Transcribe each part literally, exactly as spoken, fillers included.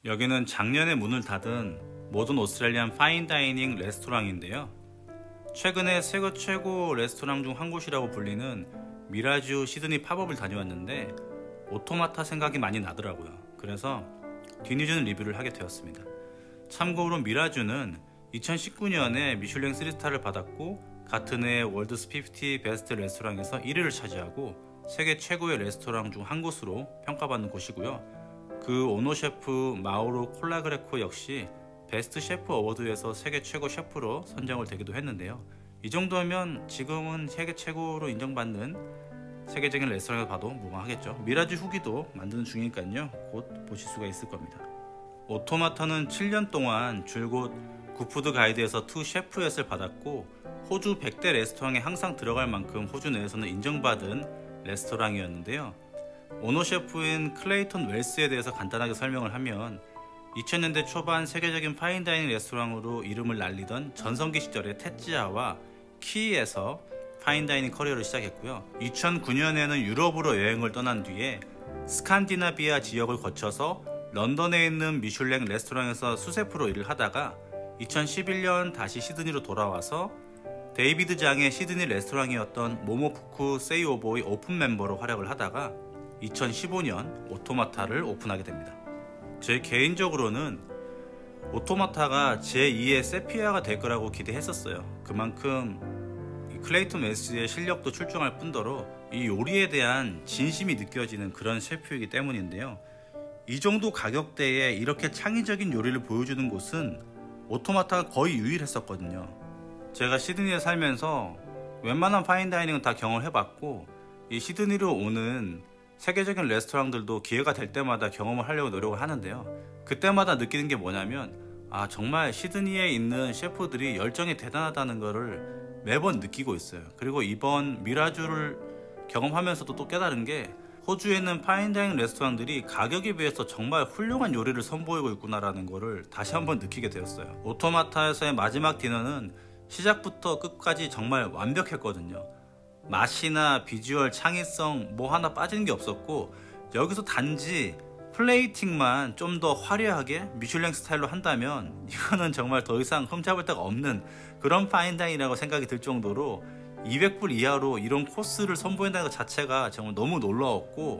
여기는 작년에 문을 닫은 모던 오스트레일리안 파인다이닝 레스토랑인데요. 최근에 세계 최고 레스토랑 중 한 곳이라고 불리는 미라주 시드니 팝업을 다녀왔는데 오토마타 생각이 많이 나더라고요. 그래서 뒤늦은 리뷰를 하게 되었습니다. 참고로 미라주는 이천십구 년에 미슐랭 쓰리 스타를 받았고 같은 해 월드스 피프티 베스트 레스토랑에서 일 위를 차지하고 세계 최고의 레스토랑 중 한 곳으로 평가받는 곳이고요. 그 오너 셰프 마우로 콜라그레코 역시 베스트 셰프 어워드에서 세계 최고 셰프로 선정을 되기도 했는데요. 이 정도면 지금은 세계 최고로 인정받는 세계적인 레스토랑을 봐도 무방하겠죠. 미라주 후기도 만드는 중이니까요. 곧 보실 수가 있을 겁니다. 오토마타는 칠 년 동안 줄곧 굿푸드 가이드에서 투 셰프엣을 받았고 호주 백 대 레스토랑에 항상 들어갈 만큼 호주 내에서는 인정받은 레스토랑이었는데요. 오너 셰프인 클레이턴 웰스에 대해서 간단하게 설명을 하면 이천 년대 초반 세계적인 파인다이닝 레스토랑으로 이름을 날리던 전성기 시절의 테찌아와 키에서 파인다이닝 커리어를 시작했고요. 이천구 년에는 유럽으로 여행을 떠난 뒤에 스칸디나비아 지역을 거쳐서 런던에 있는 미슐랭 레스토랑에서 수셰프로 일을 하다가 이천십일 년 다시 시드니로 돌아와서 데이비드 장의 시드니 레스토랑이었던 모모푸쿠 세이오보의 오픈 멤버로 활약을 하다가 이천십오 년 오토마타를 오픈하게 됩니다. 제 개인적으로는 오토마타가 제이의 세피아가 될 거라고 기대했었어요. 그만큼 클레이턴 웰스의 실력도 출중할 뿐더러 이 요리에 대한 진심이 느껴지는 그런 셰프이기 때문인데요. 이 정도 가격대에 이렇게 창의적인 요리를 보여주는 곳은 오토마타가 거의 유일했었거든요. 제가 시드니에 살면서 웬만한 파인다이닝은 다 경험을 해봤고 이 시드니로 오는 세계적인 레스토랑들도 기회가 될 때마다 경험을 하려고 노력을 하는데요. 그때마다 느끼는 게 뭐냐면 아 정말 시드니에 있는 셰프들이 열정이 대단하다는 거를 매번 느끼고 있어요. 그리고 이번 미라주를 경험하면서도 또 깨달은 게 호주에 있는 파인다이닝 레스토랑들이 가격에 비해서 정말 훌륭한 요리를 선보이고 있구나라는 거를 다시 한번 느끼게 되었어요. 오토마타에서의 마지막 디너는 시작부터 끝까지 정말 완벽했거든요. 맛이나 비주얼, 창의성 뭐 하나 빠지는 게 없었고 여기서 단지 플레이팅만 좀 더 화려하게 미슐랭 스타일로 한다면 이거는 정말 더 이상 흠잡을 데가 없는 그런 파인다이닝이라고 생각이 들 정도로 이백 불 이하로 이런 코스를 선보인다는 것 자체가 정말 너무 놀라웠고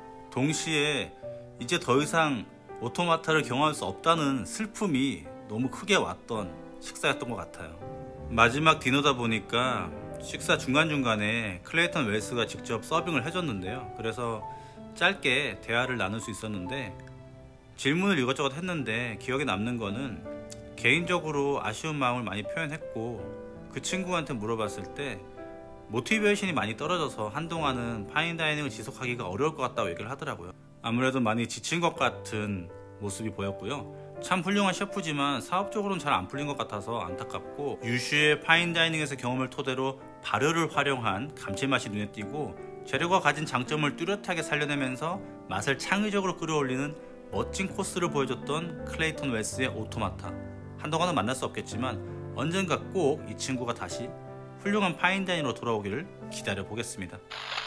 동시에 이제 더 이상 오토마타를 경험할 수 없다는 슬픔이 너무 크게 왔던 식사였던 것 같아요. 마지막 디너다 보니까 식사 중간중간에 클레이턴 웰스가 직접 서빙을 해줬는데요. 그래서 짧게 대화를 나눌 수 있었는데 질문을 이것저것 했는데 기억에 남는 거는 개인적으로 아쉬운 마음을 많이 표현했고 그 친구한테 물어봤을 때 모티베이션이 많이 떨어져서 한동안은 파인다이닝을 지속하기가 어려울 것 같다고 얘기를 하더라고요. 아무래도 많이 지친 것 같은 모습이 보였고요. 참 훌륭한 셰프지만 사업적으로는 잘 안 풀린 것 같아서 안타깝고 유슈의 파인다이닝에서 경험을 토대로 발효를 활용한 감칠맛이 눈에 띄고 재료가 가진 장점을 뚜렷하게 살려내면서 맛을 창의적으로 끌어올리는 멋진 코스를 보여줬던 클레이턴 웰스의 오토마타. 한동안은 만날 수 없겠지만 언젠가 꼭 이 친구가 다시 훌륭한 파인다이닝으로 돌아오기를 기다려 보겠습니다.